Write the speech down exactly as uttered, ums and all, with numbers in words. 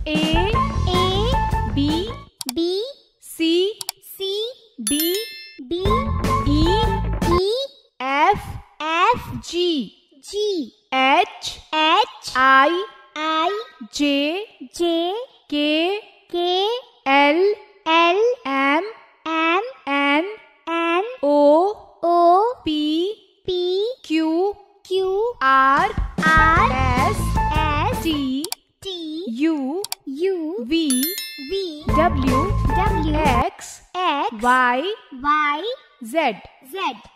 A A B B C C D D E E F F G G H H I I J J K K L L M M N N O O P P Q Q R R S S T T U U V V W W X X Y Y Z. Z